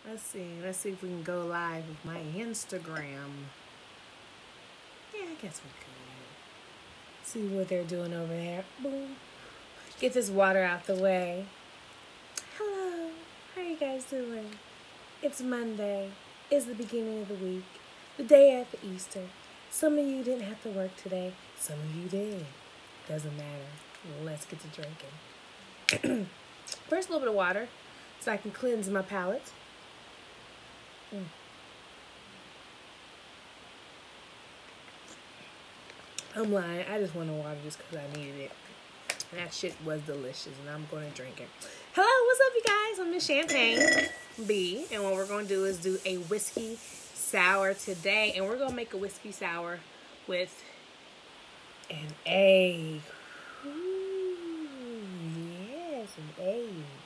Let's see if we can go live with my Instagram. Yeah, I guess we could. See what they're doing over there. Boom. Get this water out the way. Hello. How you guys doing? It's Monday. It's the beginning of the week. The day after Easter. Some of you didn't have to work today. Some of you did. Doesn't matter. Let's get to drinking. First, a little bit of water so I can cleanse my palate. I'm lying. I just wanted water just because I needed it. That shit was delicious, and I'm going to drink it. Hello, what's up, you guys? I'm Misschampagneb, and what we're going to do is do a whiskey sour today, and we're going to make a whiskey sour with an egg. Ooh, yes, an egg.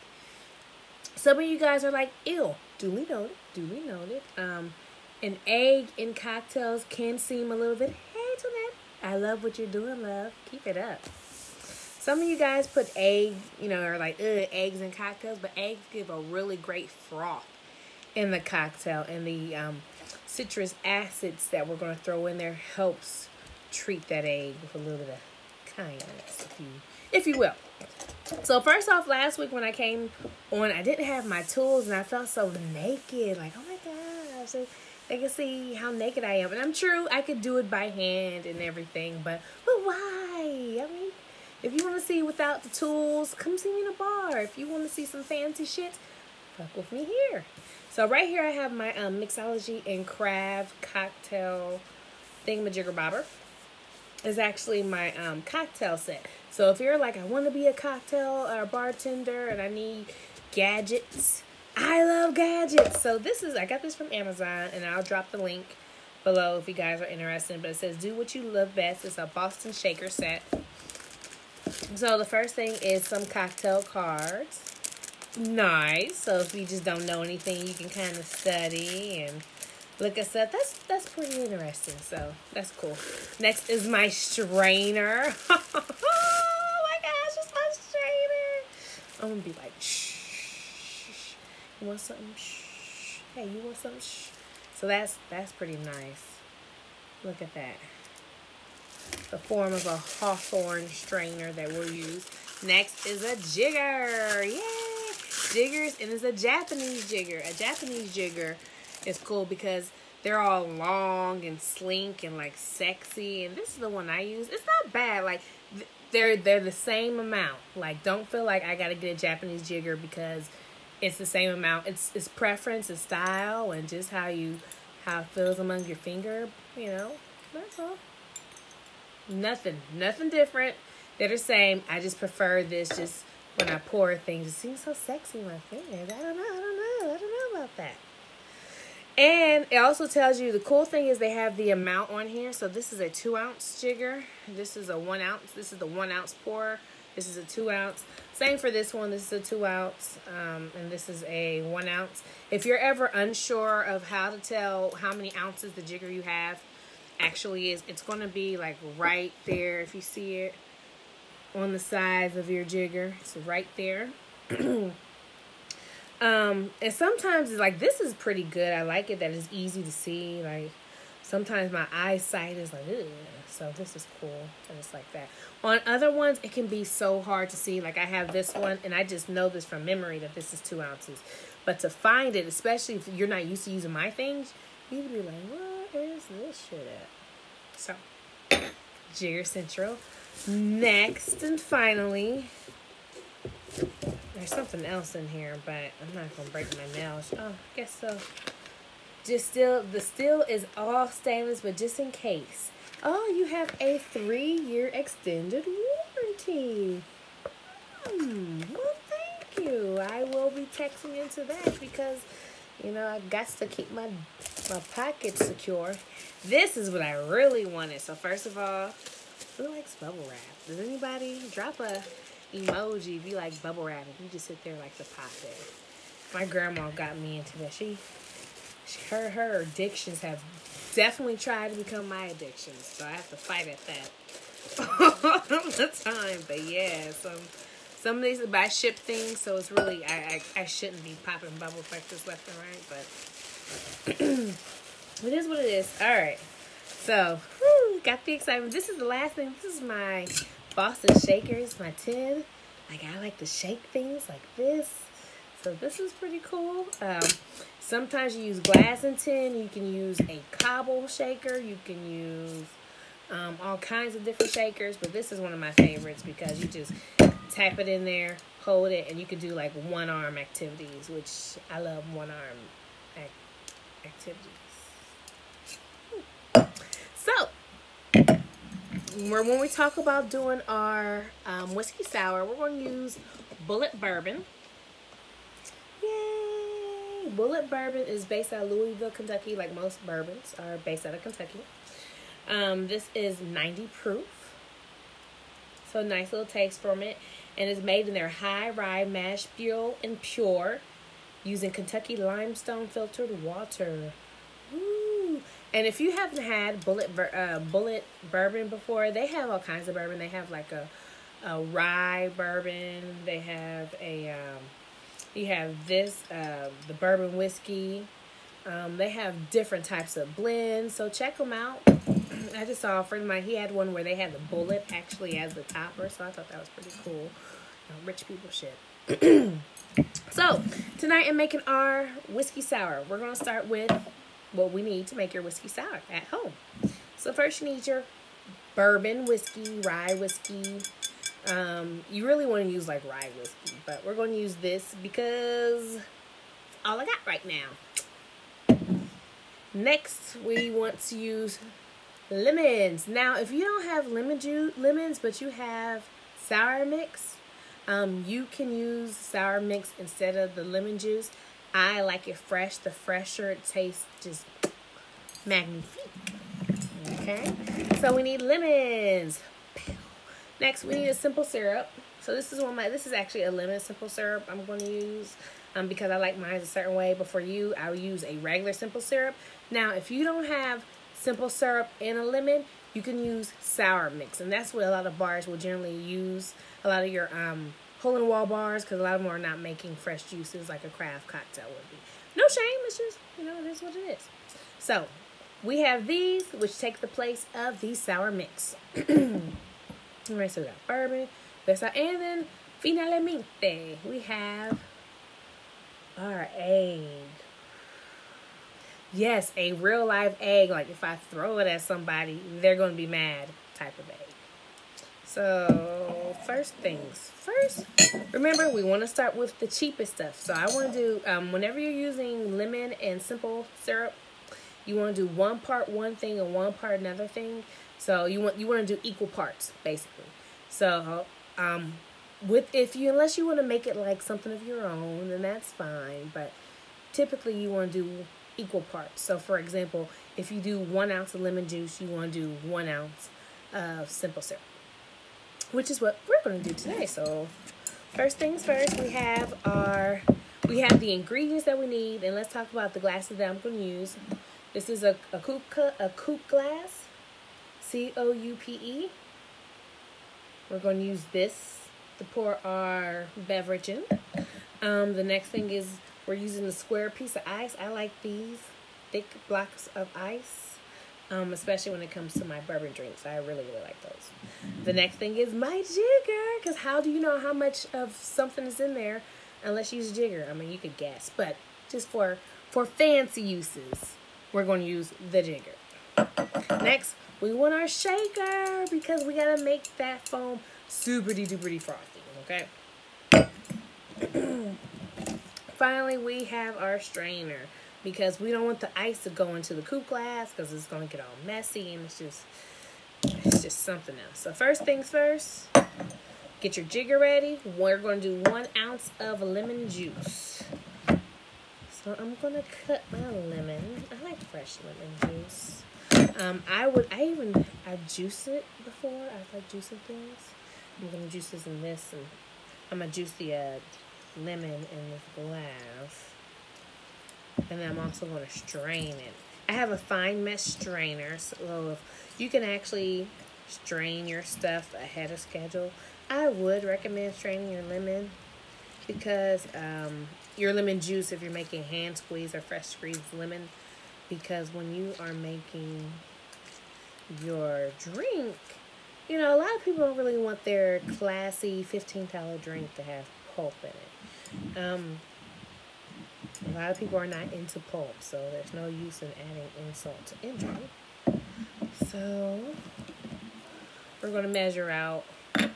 Some of you guys are like, ew, duly noted. An egg in cocktails can seem a little bit, hey, Jeanette, I love what you're doing, love. Keep it up. Some of you guys put eggs, are like, eggs in cocktails, but eggs give a really great froth in the cocktail, and the citrus acids that we're going to throw in there helps treat that egg with a little bit of kindness, if you will. So first off, last week when I came on, I didn't have my tools, and I felt so naked, like, oh my gosh, so they can see how naked I am. And I'm true, I could do it by hand and everything, but why? I mean, if you want to see without the tools, come see me in a bar. If you want to see some fancy shit, fuck with me here. So right here I have my mixology and crab cocktail thingamajigger-bobber. It's actually my cocktail set. So if you're like, I want to be a cocktail or a bartender and I need gadgets, I love gadgets. So I got this from Amazon, and I'll drop the link below if you guys are interested. But it says, do what you love best. It's a Boston shaker set. So the first thing is some cocktail cards. Nice. So if you just don't know anything, you can kind of study and look us up. That's pretty interesting. So that's cool. Next is my strainer. Oh my gosh, it's my strainer. I'm gonna be like, shh. You want something? Shh. Hey, you want something? Shh. So that's pretty nice. Look at that. The form of a hawthorn strainer that we'll use. Next is a jigger. Yay! Jiggers, and it's a Japanese jigger. A Japanese jigger is cool because they're all long and slink and like sexy. And this is the one I use. It's not bad. Like they're the same amount. Like don't feel like I gotta get a Japanese jigger because it's the same amount. It's preference, it's style, and just how it feels among your finger. That's all. Nothing different. They're the same. I just prefer this just when I pour things. It seems so sexy in my fingers. I don't know about that. And it also tells you, the cool thing is they have the amount on here. So this is a 2-ounce jigger. This is a 1 ounce. This is the 1 ounce pour. This is a 2 ounce. Same for this one. This is a 2 ounce. And this is a 1 ounce. If you're ever unsure of how to tell how many ounces the jigger you have actually is, it's going to be like right there. If you see it on the sides of your jigger, it's right there. And sometimes it's like, this is pretty good. I like it that it's easy to see. Like sometimes my eyesight is like, ugh. So this is cool. And it's like that. On other ones, it can be so hard to see. Like I have this one, and I just know this from memory that this is 2 ounces. But to find it, especially if you're not used to using my things, you'd be like, where is this shit at? So, Jigger Central. Next and finally, there's something else in here, but I'm not going to break my nails. Oh, I guess so. The steel is all stainless, but just in case. Oh, you have a 3-year extended warranty. Well, thank you. I will be texting into that because, I got to keep my pockets secure. This is what I really wanted. So first of all, who likes bubble wrap? Does anybody drop a emoji if you like bubble wrap? If you just sit there like to pop it. My grandma got me into that. Her addictions have definitely tried to become my addictions, so I have to fight at that all the time. But yeah, Some of these are by ship things, so it's really, I shouldn't be popping bubble effects left and right, but it is what it is. All right. So, got the excitement. This is the last thing. This is my Boston Shakers, my tin. Like, I like to shake things like this. So, this is pretty cool. Sometimes you use glass and tin. You can use a cobble shaker. You can use all kinds of different shakers. But this is one of my favorites because you just tap it in there, hold it, and you can do like one-arm activities, which I love one-arm activities. So, when we talk about doing our whiskey sour, we're going to use Bullet Bourbon. Yay! Bullet Bourbon is based out of Louisville, Kentucky, like most bourbons are based out of Kentucky. This is 90 proof. So, nice little taste from it. And it's made in their high rye mash bill and pure using Kentucky limestone filtered water. Woo! And if you haven't had Bullet Bourbon before, they have all kinds of bourbon. They have like a rye bourbon. They have you have this, the bourbon whiskey. They have different types of blends. So check them out. I just saw a friend of mine, he had one where they had the bullet actually as the topper, so I thought that was pretty cool. Rich people shit. So, tonight I'm making our whiskey sour. We're going to start with what we need to make your whiskey sour at home. So, first you need your bourbon whiskey, rye whiskey. You really want to use like rye whiskey, but we're going to use this because it's all I got right now. Next, we want to use lemons. Now, if you don't have lemons, but you have sour mix, you can use sour mix instead of the lemon juice. I like it fresh. The fresher it tastes, just magnifique. Okay, so we need lemons. Next, we need a simple syrup. So this is actually a lemon simple syrup I'm going to use because I like mine a certain way. But for you, I'll use a regular simple syrup. Now, if you don't have simple syrup and a lemon, you can use sour mix, and that's what a lot of bars will generally use. A lot of your hole-in-the-wall bars, because a lot of them are not making fresh juices like a craft cocktail would be. No shame, it's just, it is what it is. So, we have these, which take the place of the sour mix. Alright, so we got bourbon, and then finalmente, we have our egg. Yes, a real live egg. Like if I throw it at somebody, they're going to be mad type of egg. So, first things first. Remember, we want to start with the cheapest stuff. So, I want to do, whenever you're using lemon and simple syrup, you want to do one part one thing and one part another thing. So, you want to do equal parts, basically. So, unless you want to make it like something of your own, then that's fine. But typically, you want to do equal parts. So, for example, if you do 1 ounce of lemon juice, you want to do 1 ounce of simple syrup, which is what we're going to do today. So, first things first, we have the ingredients that we need, and let's talk about the glasses that I'm going to use. This is a coupe glass, COUPE. We're going to use this to pour our beverage in. The next thing is we're using a square piece of ice. I like these thick blocks of ice, especially when it comes to my bourbon drinks. I really, really like those. The next thing is my jigger, because how do you know how much of something is in there unless you use a jigger? I mean, you could guess, but just for fancy uses, we're going to use the jigger. Next, we want our shaker because we got to make that foam super duper frothy, okay? Finally, we have our strainer because we don't want the ice to go into the coupe glass because it's going to get all messy and it's just something else. So first things first, get your jigger ready. We're going to do 1 ounce of lemon juice. So I'm going to cut my lemon. I like fresh lemon juice. I've juiced it before. I like juicing things. I'm going to juice this in this, and I'm going to juice the lemon in this glass. And then I'm also going to strain it. I have a fine mesh strainer, so you can actually strain your stuff ahead of schedule. I would recommend straining your lemon because your lemon juice, if you're making hand squeeze or fresh squeezed lemon, because when you are making your drink, you know, a lot of people don't really want their classy $15 drink to have pulp in it. A lot of people are not into pulp, so there's no use in adding insult to injury. So we're going to measure out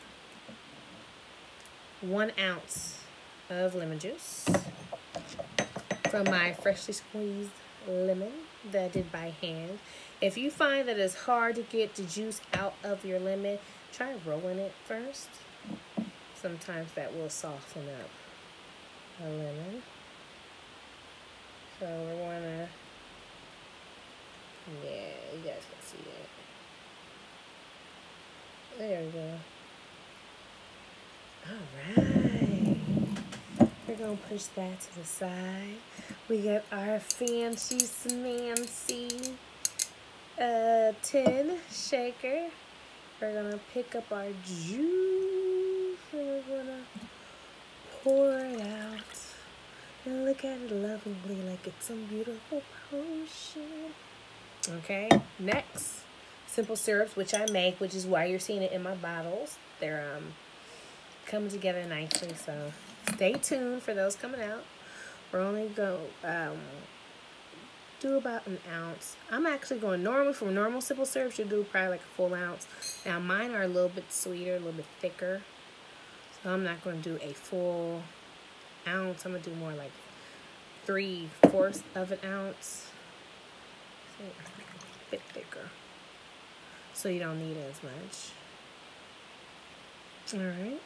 1 ounce of lemon juice from my freshly squeezed lemon that I did by hand. If you find that it's hard to get the juice out of your lemon, try rolling it first. Sometimes that will soften up a lemon. So we're going to, yeah, you guys can see it. There we go. Alright. We're going to push that to the side. We got our fancy smancy tin shaker. We're going to pick up our juice and we're going to pour it out. And look at it lovingly like it's some beautiful potion. Okay, next, simple syrups, which I make, which is why you're seeing it in my bottles. They're coming together nicely, so stay tuned for those coming out. We're only going to do about 1 ounce. I'm actually going normal. For normal simple syrups, you do probably like a full ounce. Now, mine are a little bit sweeter, a little bit thicker, so I'm not going to do a full ounce. I'm going to do more like 3/4 of an ounce. So, a bit thicker, so you don't need as much. Alright.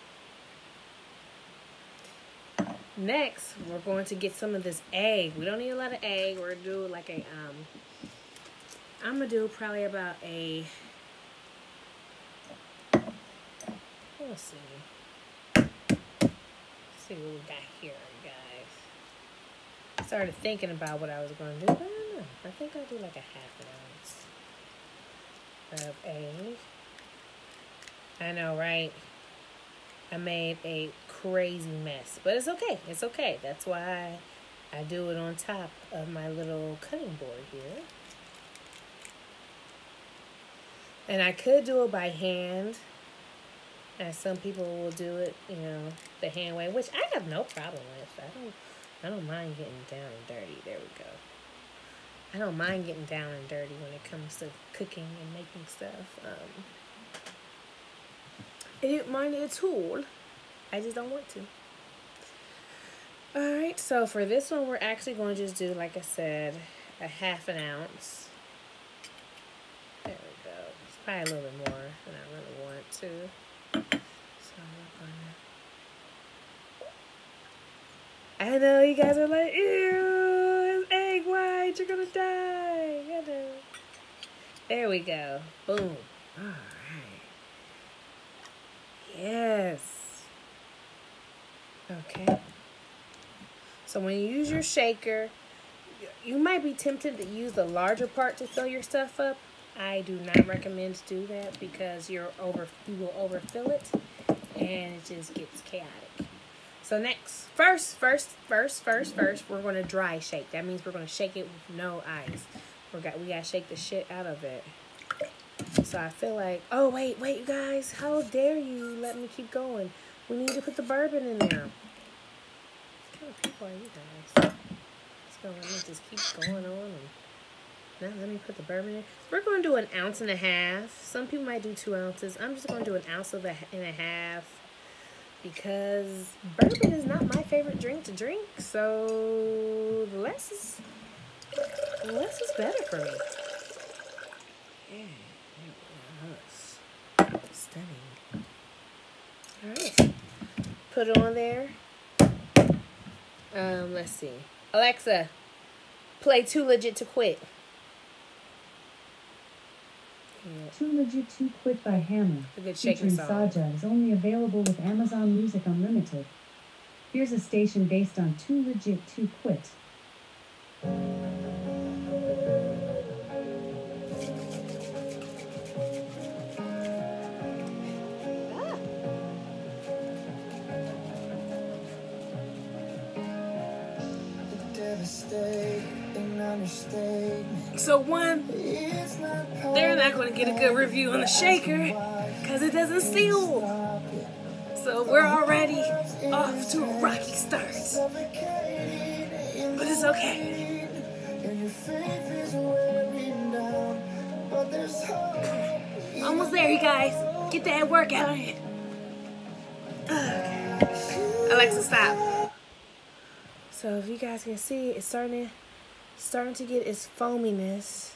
Next, we're going to get some of this egg. We don't need a lot of egg. We're going to do like a, I'm going to do probably about a, let's see. Let's see what we got here, guys. I started thinking about what I was going to do, but I don't know. I think I'll do like a 1/2 ounce of egg. I know, right? I made a crazy mess, but it's okay. It's okay. That's why I do it on top of my little cutting board here. And I could do it by hand, as some people will do it, you know, the hand way, which I have no problem with. I don't mind getting down and dirty. There we go. I don't mind getting down and dirty when it comes to cooking and making stuff. I don't mind a tool. I just don't want to. Alright, so for this one, we're actually going to just do, like I said, a 1/2 ounce. There we go. It's probably a little bit more than I really want to. So we're gonna... I know you guys are like, ew, it's egg white, you're gonna die. I know. There we go. Boom. Alright. Yes. Okay. So when you use your shaker, you might be tempted to use the larger part to fill your stuff up. I do not recommend to do that because you will overfill it and it just gets chaotic. So next, first, we're going to dry shake. That means we're going to shake it with no ice. We got to shake the shit out of it. So I feel like, oh, wait, you guys. How dare you let me keep going? We need to put the bourbon in there. What kind of people are you guys? Just going to let me just keep going on. And now let me put the bourbon in. We're going to do 1.5 ounces. Some people might do 2 ounces. I'm just going to do 1.5 ounces because bourbon is not my favorite drink to drink. So the less is better for me. Yeah. Stunning. Alright. Put it on there. Let's see. Alexa, play Too Legit to Quit. Yeah. Too Legit to Quit by Hammer. A good shaking featuring song. Saja is only available with Amazon Music Unlimited. Here's a station based on Too Legit to Quit. So one, they're not going to get a good review on the shaker because it doesn't seal. So we're already off to a rocky start. But it's okay. Almost there, you guys. Get that workout in. Alexa, stop. So if you guys can see, it's starting to get its foaminess.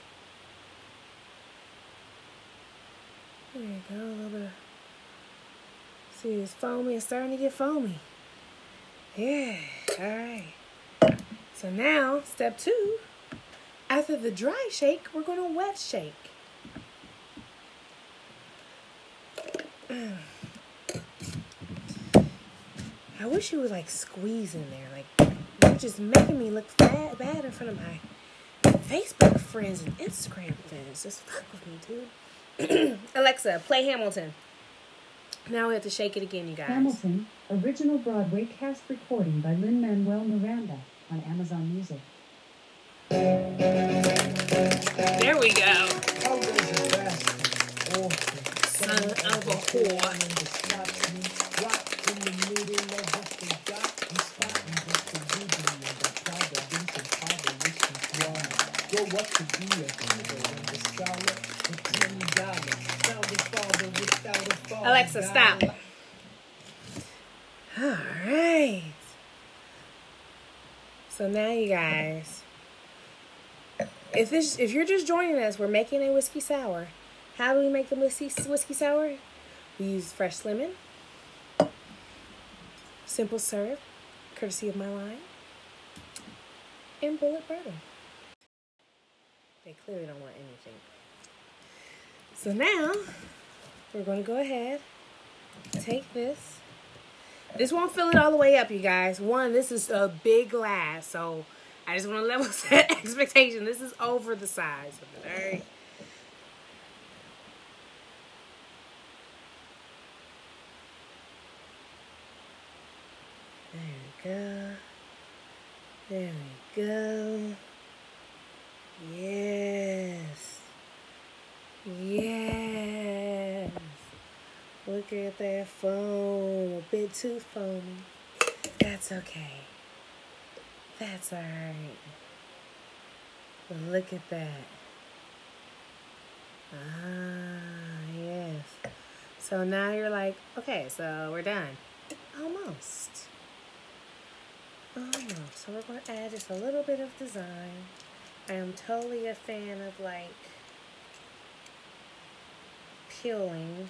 There you go, a little bit of, see, it's foamy, it's starting to get foamy. Yeah, all right. So now, step 2, after the dry shake, we're going to wet shake. I wish you would like squeeze in there. Like, you're just making me look bad in front of my Facebook friends and Instagram friends. Just fuck with me, dude. Alexa, play Hamilton. Now we have to shake it again, you guys. Hamilton, original Broadway cast recording by Lin-Manuel Miranda on Amazon Music. There we go. Son of a whore. Alexa, stop. All right. So now, you guys, if you're just joining us, we're making a whiskey sour. How do we make the whiskey sour? We use fresh lemon, simple syrup, courtesy of my line, and bullet bourbon. They clearly don't want anything. So now, we're going to go ahead, take this. This won't fill it all the way up, you guys. One, this is a big glass, so I just want to level set expectation. This is over the size of it, all right? There we go. There we go. Yes. Yes. Look at that foam. A bit too foamy. That's okay. That's alright. But look at that. Yes. So now you're like, okay, so we're done. Almost. So we're going to add just a little bit of design. I am totally a fan of like peeling.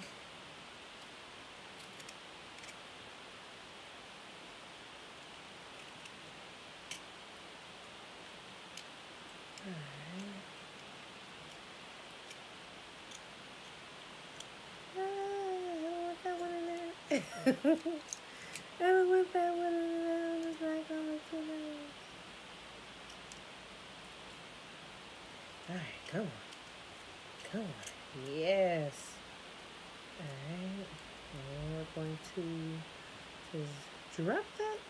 I don't want that one in there. I don't want that one in there. It's not gonna look too nice. Alright, come on. Come on. Yes. Alright. And we're going to just drop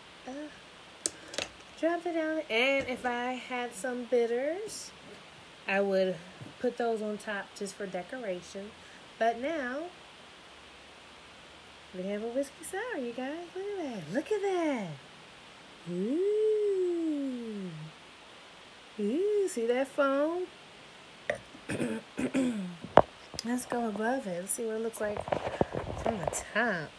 it down. And if I had some bitters, I would put those on top just for decoration. But now, we have a whiskey sour, you guys. Look at that. Look at that. Ooh. Ooh, see that foam? Let's go above it. Let's see what it looks like from the top.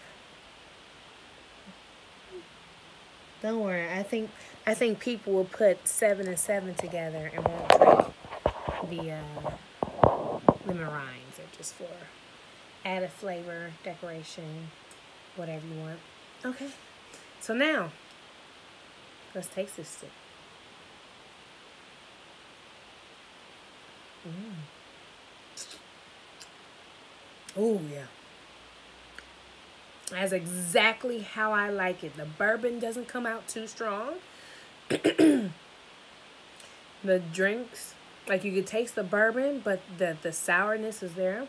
Don't worry. I think people will put 7 and 7 together and won't drink the lemon rinds. They're just for added flavor, decoration, whatever you want. Okay. So now, let's taste this stick. Oh, yeah. That's exactly how I like it. The bourbon doesn't come out too strong. The drinks, like you could taste the bourbon, but the sourness is there.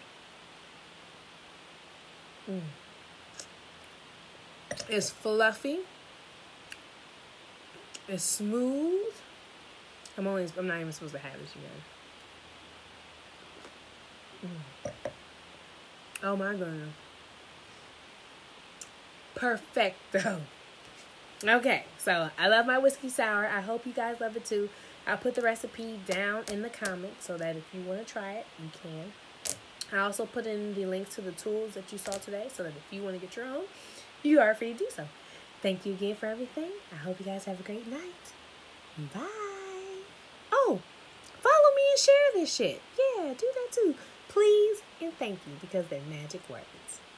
It's fluffy. It's smooth. I'm not even supposed to have this, you guys. Oh my goodness. Perfecto. Okay, so I love my whiskey sour. I hope you guys love it too. I'll put the recipe down in the comments so that if you want to try it, you can. I also put in the links to the tools that you saw today so that if you want to get your own, you are free to do so. Thank you again for everything. I hope you guys have a great night. Bye. Oh, follow me and share this shit. Yeah, do that too. Please and thank you because they're magic words.